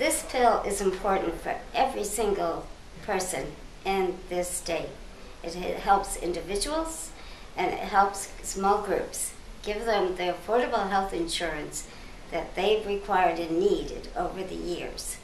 This pill is important for every single person in this state. It helps individuals and it helps small groups. Give them the affordable health insurance that they've required and needed over the years.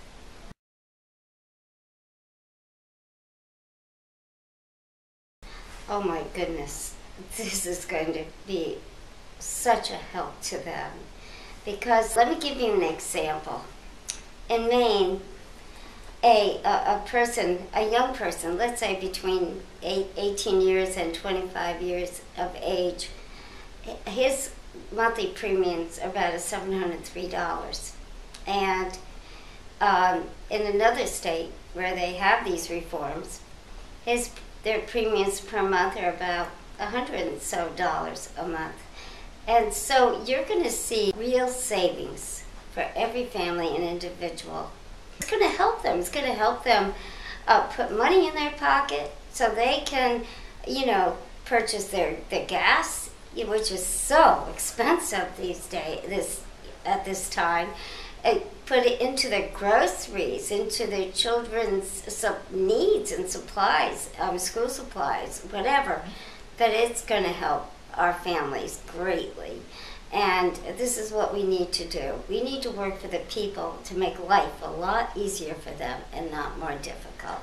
Oh my goodness, this is going to be such a help to them. Because let me give you an example. In Maine, a young person, let's say between 18 years and 25 years of age, his monthly premiums are about $703. And in another state where they have these reforms, their premiums per month are about $100 and so a month. And so you're going to see real savings for every family and individual. It's going to help them. It's going to help them put money in their pocket so they can, purchase their gas, which is so expensive these days, at this time. Put it into their groceries, into their children's needs and supplies, school supplies, whatever. But it's going to help our families greatly. And this is what we need to do. We need to work for the people to make life a lot easier for them and not more difficult.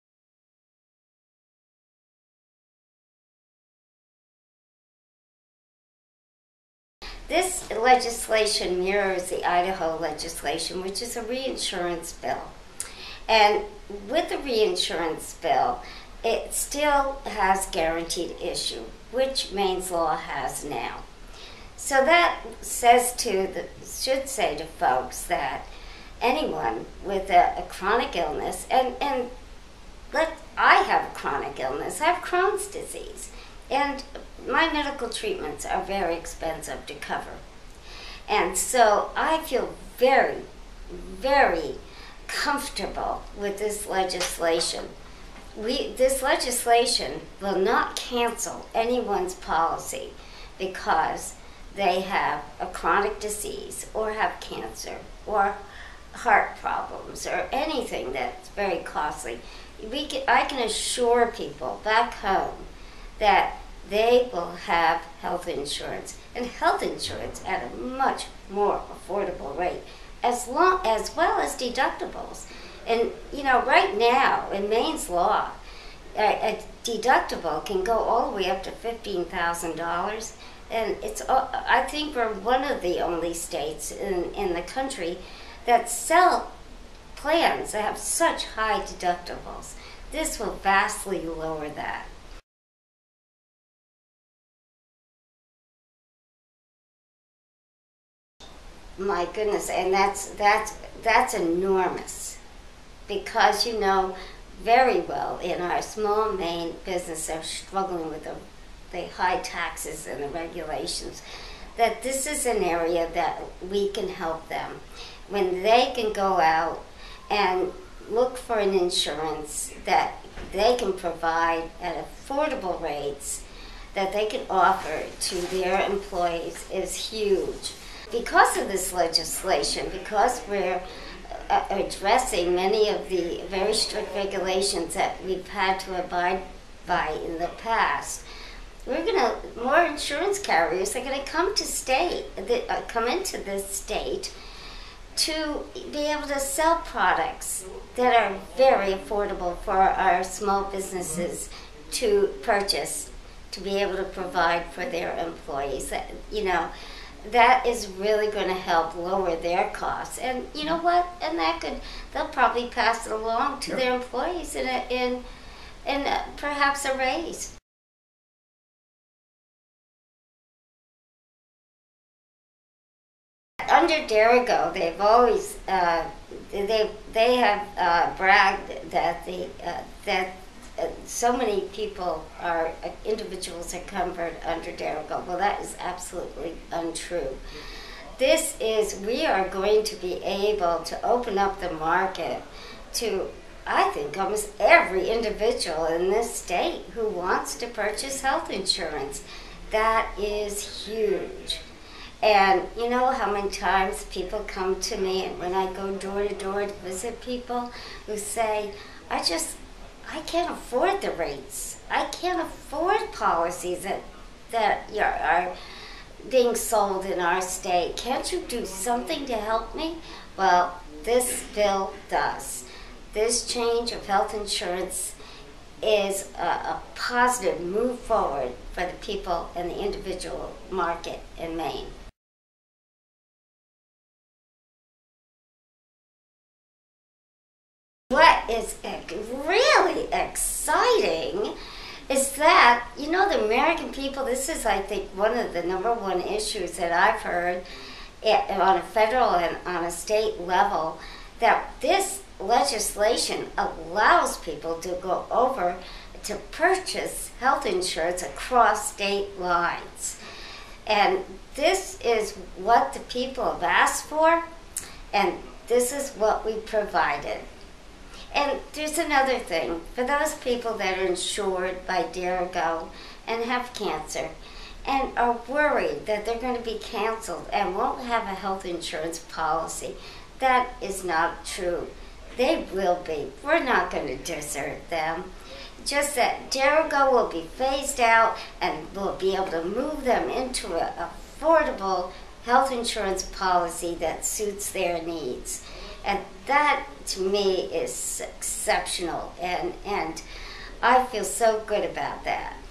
This legislation mirrors the Idaho legislation, which is a reinsurance bill. And with the reinsurance bill, it still has guaranteed issue, which Maine's law has now. So that should say to folks that anyone with a chronic illness, and I have a chronic illness, I have Crohn's disease, and my medical treatments are very expensive to cover. And so I feel very, very comfortable with this legislation. This legislation will not cancel anyone's policy because they have a chronic disease or have cancer or heart problems or anything that's very costly. I can assure people back home that they will have health insurance, and health insurance at a much more affordable rate, as well as deductibles. And right now in Maine's law, a deductible can go all the way up to $15,000, and I think we're one of the only states in the country that sell plans that have such high deductibles. This will vastly lower that. My goodness, and that's enormous, because very well in our small Maine business are struggling with the high taxes and the regulations, that this is an area that we can help them when they can go out and look for an insurance that they can provide at affordable rates that they can offer to their employees is huge. Because of this legislation, because we're addressing many of the very strict regulations that we've had to abide by in the past, more insurance carriers are going to come into this state to be able to sell products that are very affordable for our small businesses to purchase, to be able to provide for their employees. That is really going to help lower their costs. And you know what? And they'll probably pass it along to their employees in perhaps a raise. Under Derigo, they've always they have bragged that so many individuals are covered under Derigo. Well, that is absolutely untrue. We are going to be able to open up the market to, I think, almost every individual in this state who wants to purchase health insurance. That is huge. And you know how many times people come to me, and when I go door to door to visit people, who say, I can't afford the rates. I can't afford policies that are being sold in our state. Can't you do something to help me? Well, this bill does. This change of health insurance is a positive move forward for the people and the individual market in Maine. What is really exciting is that, you know, the American people, this is, I think, one of the number one issues that I've heard on a federal and on a state level, that this legislation allows people to go over to purchase health insurance across state lines. And this is what the people have asked for, and this is what we provided. And there's another thing. For those people that are insured by Derigo and have cancer and are worried that they're going to be canceled and won't have a health insurance policy, that is not true. They will be. We're not going to desert them. Just that Derigo will be phased out and we'll be able to move them into an affordable health insurance policy that suits their needs. And that, to me, is exceptional, and I feel so good about that.